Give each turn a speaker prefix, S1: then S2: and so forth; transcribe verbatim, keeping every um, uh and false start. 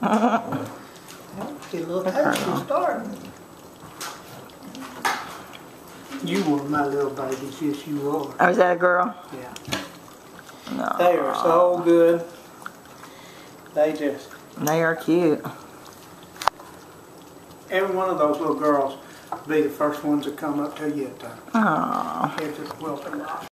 S1: Get a little taste to start. You were my little babies, yes you are.
S2: Oh, is that a girl?
S1: Yeah.
S2: No.
S1: They are so good. They just...
S2: They are cute.
S1: Every one of those little girls will be the first ones that come up to you at the...
S2: Aww.
S1: At the welcome.